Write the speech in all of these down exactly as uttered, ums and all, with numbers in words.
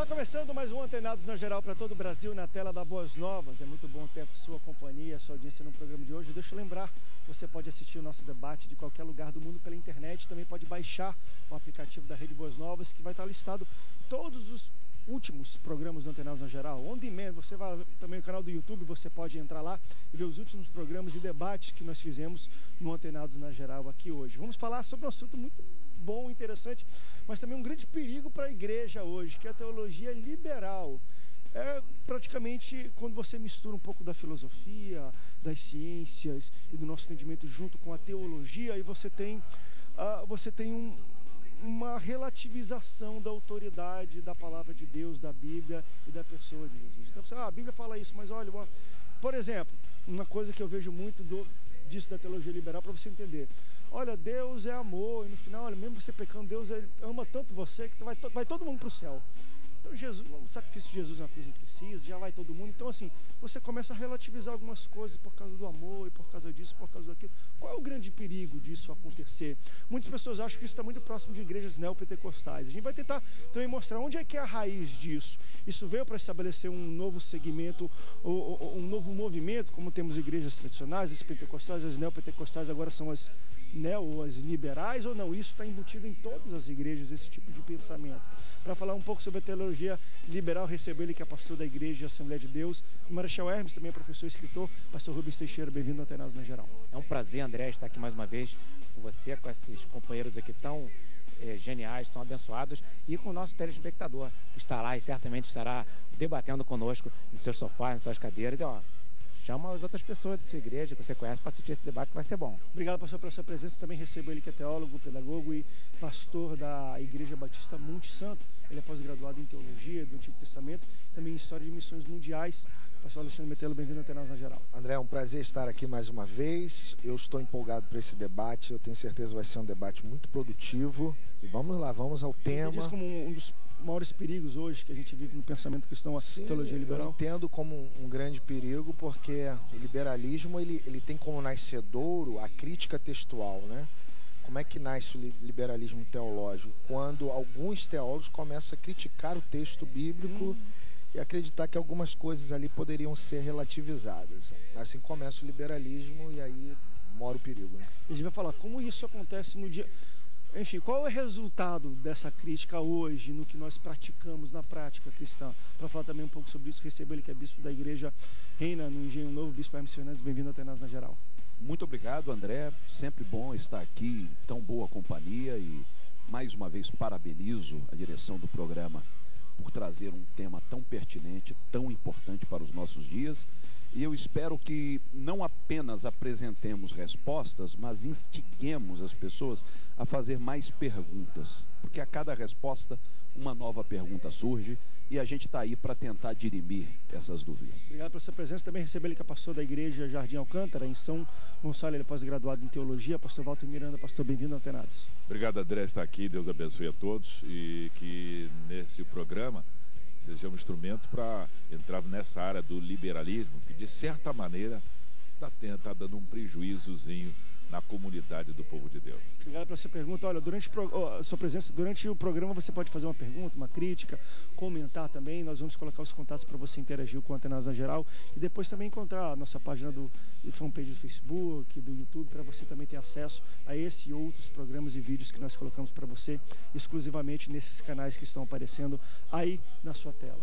Está começando mais um Antenados na Geral para todo o Brasil, na tela da Boas Novas. É muito bom ter a sua companhia, a sua audiência no programa de hoje. Deixa eu lembrar, você pode assistir o nosso debate de qualquer lugar do mundo pela internet. Também pode baixar o aplicativo da Rede Boas Novas, que vai estar listado todos os últimos programas do Antenados na Geral. On demand, você vai também no canal do YouTube, você pode entrar lá e ver os últimos programas e debates que nós fizemos no Antenados na Geral aqui hoje. Vamos falar sobre um assunto muito bom, interessante, mas também um grande perigo para a igreja hoje, que é a teologia liberal. É praticamente quando você mistura um pouco da filosofia, das ciências e do nosso entendimento junto com a teologia, e você tem, uh, você tem um, uma relativização da autoridade da palavra de Deus, da Bíblia e da pessoa de Jesus. Então, você, ah, a Bíblia fala isso, mas olha, uma, por exemplo, uma coisa que eu vejo muito do, disso da teologia liberal, para você entender. Olha, Deus é amor, e no final, olha, mesmo você pecando, Deus ama tanto você que vai, vai todo mundo para o céu. Então, Jesus, o sacrifício de Jesus na cruz não precisa, já vai todo mundo. Então, assim, você começa a relativizar algumas coisas por causa do amor, e por causa disso, por causa daquilo. Qual é o grande perigo disso acontecer? Muitas pessoas acham que isso está muito próximo de igrejas neopentecostais. A gente vai tentar também mostrar onde é que é a raiz disso. Isso veio para estabelecer um novo segmento, ou, ou, um novo movimento, como temos igrejas tradicionais, as pentecostais, as neopentecostais agora são as neo, as liberais, ou não? Isso está embutido em todas as igrejas, esse tipo de pensamento. Para falar um pouco sobre a teologia liberal, recebo ele que é pastor da Igreja Assembleia de Deus, o Marechal Hermes, também é professor e escritor, pastor Rubens Teixeira, bem-vindo ao Antenados na Geral. É um prazer, André, estar aqui mais uma vez com você, com esses companheiros aqui tão eh, geniais, tão abençoados, e com o nosso telespectador, que está lá e certamente estará debatendo conosco no seu sofá, nas suas cadeiras, e ó, chama as outras pessoas da sua igreja que você conhece para assistir esse debate, que vai ser bom. Obrigado, pastor, pela sua presença. Também recebo ele que é teólogo, pedagogo e pastor da Igreja Batista Monte Santo. Ele é pós-graduado em Teologia do Antigo Testamento, também em História de Missões Mundiais. Pastor Alexandre Metelo, bem-vindo ao Antenados na Geral. André, é um prazer estar aqui mais uma vez. Eu estou empolgado para esse debate. Eu tenho certeza que vai ser um debate muito produtivo. E vamos lá, vamos ao tema. Diz como um dos maiores perigos hoje que a gente vive no pensamento cristão, a Sim, teologia liberal. Eu entendo como um, um grande perigo, porque o liberalismo ele, ele tem como nascedouro a crítica textual, né? Como é que nasce o liberalismo teológico? Quando alguns teólogos começam a criticar o texto bíblico hum. e acreditar que algumas coisas ali poderiam ser relativizadas. Assim começa o liberalismo e aí mora o perigo, né? A gente vai falar como isso acontece no dia... Enfim, qual é o resultado dessa crítica hoje no que nós praticamos na prática cristã? Para falar também um pouco sobre isso, recebo ele que é bispo da Igreja Reina no Engenho Novo, bispo Hermes Fernandes, bem-vindo ao Antenados na Geral. Muito obrigado, André, sempre bom estar aqui em tão boa companhia e mais uma vez parabenizo a direção do programa por trazer um tema tão pertinente, tão importante para os nossos dias. E eu espero que não apenas apresentemos respostas, mas instiguemos as pessoas a fazer mais perguntas. Porque a cada resposta, uma nova pergunta surge e a gente está aí para tentar dirimir essas dúvidas. Obrigado pela sua presença. Também recebo ele que é pastor da Igreja Jardim Alcântara, em São Gonçalo, ele é pós-graduado em Teologia. Pastor Walter Miranda, pastor, bem-vindo ao Antenados. Obrigado, André, estar aqui. Deus abençoe a todos e que nesse programa seja um instrumento para entrar nessa área do liberalismo, que de certa maneira está tá dando um prejuízozinho na comunidade do povo de Deus. Obrigado pela sua pergunta. Olha, durante a sua presença, durante o programa você pode fazer uma pergunta, uma crítica, comentar também. Nós vamos colocar os contatos para você interagir com o Antenados na Geral e depois também encontrar a nossa página do, do fanpage do Facebook, do YouTube, para você também ter acesso a esse e outros programas e vídeos que nós colocamos para você exclusivamente nesses canais que estão aparecendo aí na sua tela.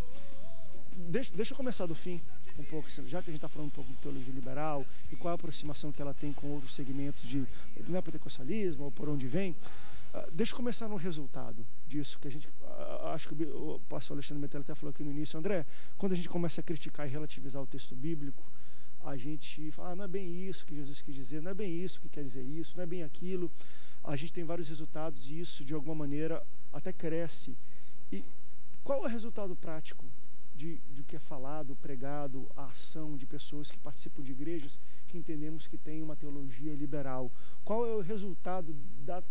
Deixa, deixa eu começar do fim um pouco, já que a gente está falando um pouco de teologia liberal e qual a aproximação que ela tem com outros segmentos de neopentecostalismo ou por onde vem, uh, deixa eu começar no resultado disso, que a gente, uh, acho que o, o pastor Alexandre Metelo até falou aqui no início, André, quando a gente começa a criticar e relativizar o texto bíblico, a gente fala, ah, não é bem isso que Jesus quis dizer, não é bem isso que quer dizer isso, não é bem aquilo, a gente tem vários resultados e isso de alguma maneira até cresce. E qual é o resultado prático De, de que é falado, pregado, a ação de pessoas que participam de igrejas que entendemos que tem uma teologia liberal? Qual é o resultado da,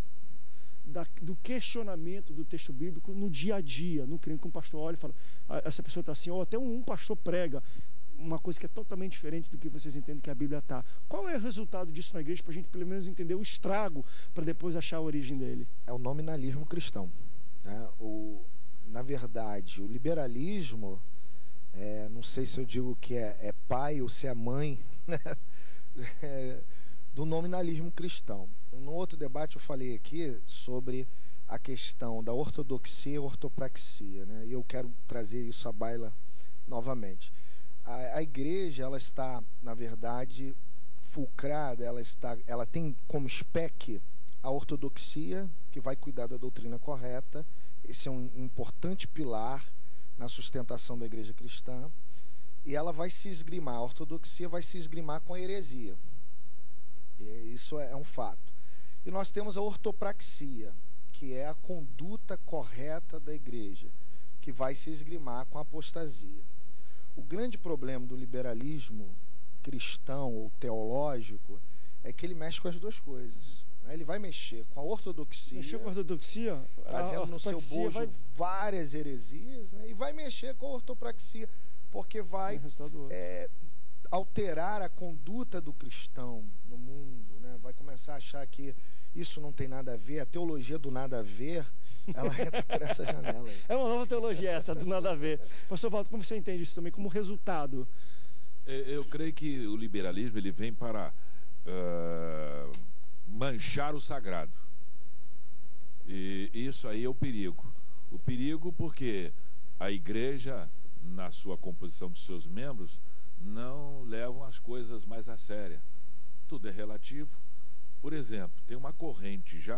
da, do questionamento do texto bíblico no dia a dia? No crime que um pastor olha e fala, ah, essa pessoa está assim, ou até um, um pastor prega uma coisa que é totalmente diferente do que vocês entendem que a Bíblia está. Qual é o resultado disso na igreja para a gente pelo menos entender o estrago para depois achar a origem dele? É o nominalismo cristão, né? O na verdade, o liberalismo, é, não sei se eu digo que é, é pai ou se é mãe, né? É, do nominalismo cristão. No outro debate eu falei aqui sobre a questão da ortodoxia e ortopraxia, né? E eu quero trazer isso à baila novamente. A, a igreja, ela está, na verdade, fulcrada, ela, está, ela tem como spec a ortodoxia, que vai cuidar da doutrina correta. Esse é um importante pilar na sustentação da igreja cristã. E ela vai se esgrimar, a ortodoxia vai se esgrimar com a heresia. E isso é um fato. E nós temos a ortopraxia, que é a conduta correta da igreja, que vai se esgrimar com a apostasia. O grande problema do liberalismo cristão ou teológico é que ele mexe com as duas coisas. Ele vai mexer com a ortodoxia, mexer com a ortodoxia, trazendo a no seu bojo vai... várias heresias, né? E vai mexer com a ortopraxia, porque vai é, alterar a conduta do cristão no mundo, né? Vai começar a achar que isso não tem nada a ver, a teologia do nada a ver, ela entra por essa janela aí. É uma nova teologia essa, do nada a ver. Pastor Walter, como você entende isso também como resultado? Eu creio que o liberalismo ele vem para uh, manchar o sagrado. E isso aí é o perigo. O perigo porque a igreja, na sua composição dos seus membros, não levam as coisas mais a sério. Tudo é relativo. Por exemplo, tem uma corrente já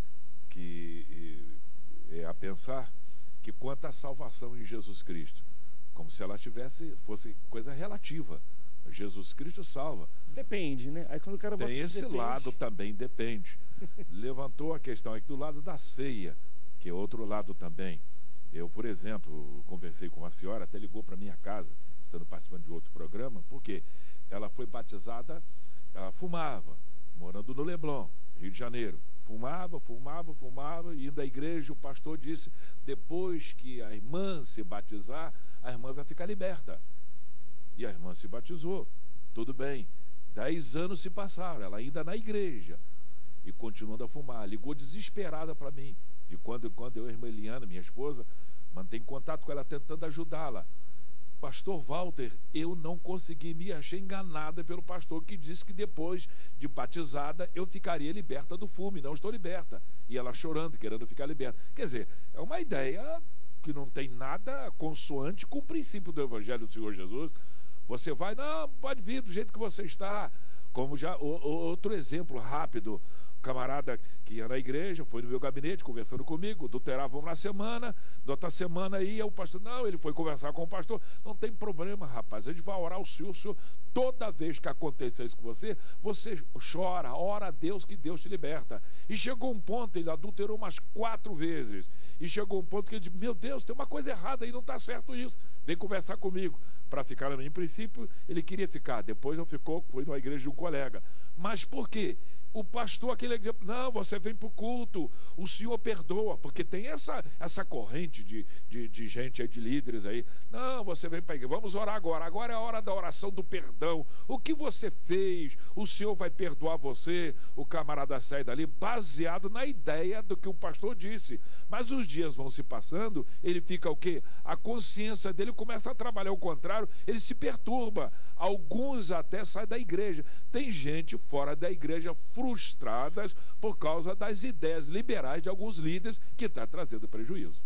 que é a pensar que quanto à salvação em Jesus Cristo, como se ela tivesse, fosse coisa relativa. Jesus Cristo salva. Depende, né? Aí quando o cara bota tem esse depende. lado também depende. Levantou a questão aqui do lado da ceia, que é outro lado também. Eu, por exemplo, conversei com uma senhora, até ligou para minha casa, estando participando de outro programa, porque ela foi batizada, ela fumava, morando no Leblon, Rio de Janeiro. Fumava, fumava, fumava, e indo à igreja, o pastor disse, depois que a irmã se batizar, a irmã vai ficar liberta. E a irmã se batizou, tudo bem. Dez anos se passaram, ela ainda na igreja, e continuando a fumar. Ligou desesperada para mim, de quando em quando eu e a irmã Eliana, minha esposa, mantém contato com ela, tentando ajudá-la. Pastor Walter, eu não consegui, me achei enganada pelo pastor que disse que depois de batizada eu ficaria liberta do fume. Não estou liberta. E ela chorando, querendo ficar liberta. Quer dizer, é uma ideia que não tem nada consoante com o princípio do Evangelho do Senhor Jesus. Você vai, não, pode vir do jeito que você está. Como já, o, o, outro exemplo rápido, camarada que ia na igreja, foi no meu gabinete conversando comigo, adulterava uma semana, na outra semana ia o pastor, não, ele foi conversar com o pastor, não tem problema, rapaz, a gente vai orar ao Senhor, o Senhor, toda vez que acontecer isso com você, você chora, ora a Deus que Deus te liberta. E chegou um ponto, ele adulterou umas quatro vezes, e chegou um ponto que ele disse, meu Deus, tem uma coisa errada aí, não está certo isso, vem conversar comigo, para ficar, em princípio, ele queria ficar, depois não ficou, foi na igreja de um colega. Mas por quê? O pastor, aquele, não, você vem para o culto, o Senhor perdoa, porque tem essa, essa corrente de, de, de gente aí, de líderes aí, não, você vem para a igreja, vamos orar agora, agora é a hora da oração do perdão, o que você fez, o Senhor vai perdoar você, o camarada sai dali, baseado na ideia do que o pastor disse, mas os dias vão se passando, ele fica o quê? A consciência dele começa a trabalhar ao contrário, ele se perturba, alguns até saem da igreja, tem gente fora da igreja frustradas por causa das ideias liberais de alguns líderes que está trazendo prejuízo.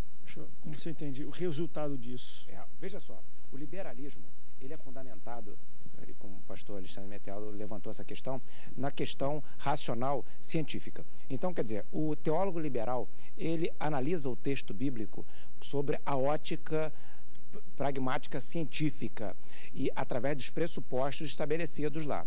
Como você entende o resultado disso? É, veja só, o liberalismo ele é fundamentado, como o pastor Alexandre Metello levantou essa questão, na questão racional científica. Então, quer dizer, o teólogo liberal, ele analisa o texto bíblico sobre a ótica pragmática científica e através dos pressupostos estabelecidos lá.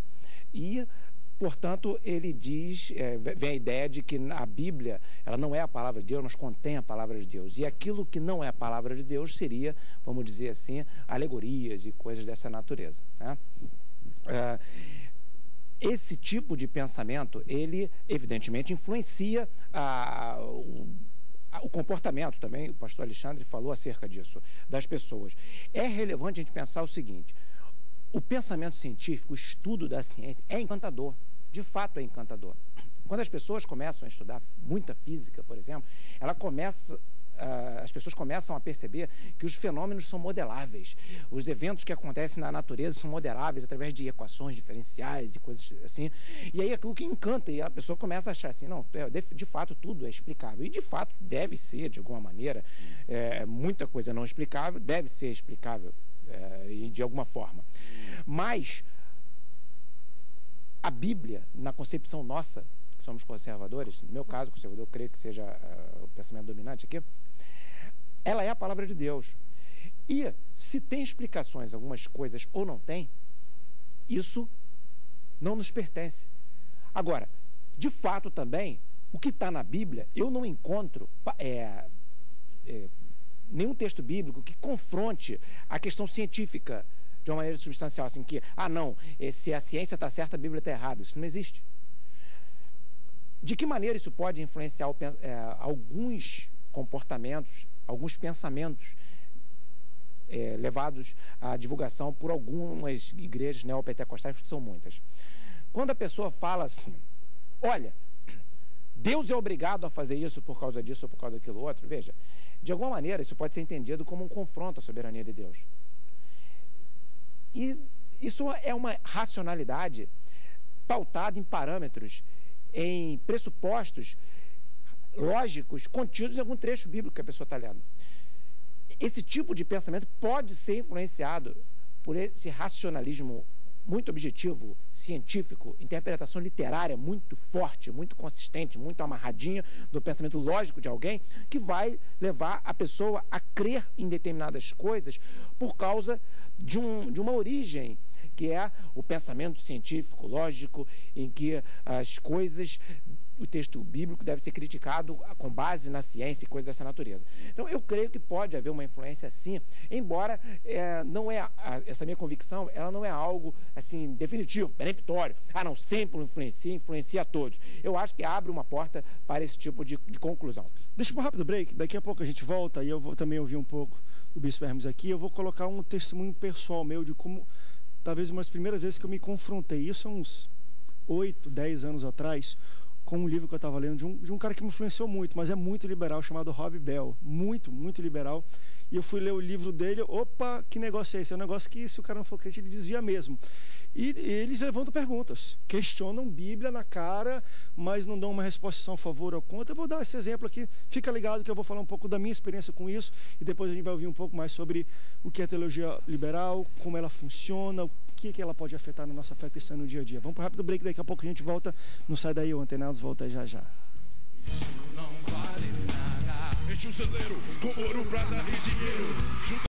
E portanto, ele diz, é, vem a ideia de que a Bíblia, ela não é a palavra de Deus, mas contém a palavra de Deus. E aquilo que não é a palavra de Deus seria, vamos dizer assim, alegorias e coisas dessa natureza, né? É, esse tipo de pensamento, ele evidentemente influencia a, o, a, o comportamento também, o pastor Alexandre falou acerca disso, das pessoas. É relevante a gente pensar o seguinte: o pensamento científico, o estudo da ciência é encantador, de fato é encantador. Quando as pessoas começam a estudar muita física, por exemplo, ela começa, uh, as pessoas começam a perceber que os fenômenos são modeláveis. Os eventos que acontecem na natureza são modeláveis através de equações diferenciais e coisas assim. E aí aquilo que encanta, e a pessoa começa a achar assim, não, de, de fato tudo é explicável. E de fato deve ser, de alguma maneira, é, muita coisa não explicável, deve ser explicável é, e de alguma forma. Mas a Bíblia, na concepção nossa, que somos conservadores, no meu caso, conservador, eu creio que seja uh, o pensamento dominante aqui, ela é a palavra de Deus. E se tem explicações, algumas coisas, ou não tem, isso não nos pertence. Agora, de fato também, o que está na Bíblia, eu não encontro é, é, nenhum texto bíblico que confronte a questão científica de uma maneira substancial, assim que, ah não, se a ciência está certa, a Bíblia está errada. Isso não existe. De que maneira isso pode influenciar o, é, alguns comportamentos, alguns pensamentos é, levados à divulgação por algumas igrejas neopentecostais, que são muitas. Quando a pessoa fala assim, olha, Deus é obrigado a fazer isso por causa disso ou por causa daquilo outro, veja, de alguma maneira isso pode ser entendido como um confronto à soberania de Deus. E isso é uma racionalidade pautada em parâmetros, em pressupostos lógicos contidos em algum trecho bíblico que a pessoa está lendo. Esse tipo de pensamento pode ser influenciado por esse racionalismo muito objetivo, científico, interpretação literária muito forte, muito consistente, muito amarradinha do pensamento lógico de alguém, que vai levar a pessoa a crer em determinadas coisas por causa de, um, de uma origem, que é o pensamento científico, lógico, em que as coisas, o texto bíblico deve ser criticado com base na ciência e coisas dessa natureza. Então, eu creio que pode haver uma influência sim, embora é, não é, a, essa minha convicção, ela não é algo assim definitivo, peremptório. Ah, não, sempre influencia, influencia a todos. Eu acho que abre uma porta para esse tipo de, de conclusão. Deixa um rápido break, daqui a pouco a gente volta e eu vou também ouvir um pouco do Bispo Hermes aqui. Eu vou colocar um testemunho pessoal meu de como, talvez uma das primeiras vezes que eu me confrontei, isso há uns oito, dez anos atrás, com um livro que eu estava lendo de um, de um cara que me influenciou muito, mas é muito liberal, chamado Rob Bell. Muito, muito liberal. E eu fui ler o livro dele, opa, que negócio é esse? É um negócio que, se o cara não for crente, ele desvia mesmo. E, e eles levantam perguntas, questionam Bíblia na cara, mas não dão uma resposta a favor ou contra. Eu vou dar esse exemplo aqui, fica ligado que eu vou falar um pouco da minha experiência com isso, e depois a gente vai ouvir um pouco mais sobre o que é teologia liberal, como ela funciona, o que, que ela pode afetar na nossa fé cristã no dia a dia. Vamos para um rápido break, daqui a pouco a gente volta. Não sai daí, o Antenados volta já já. Isso não vale nada. Enche o celeiro com ouro, prata e dinheiro. Junta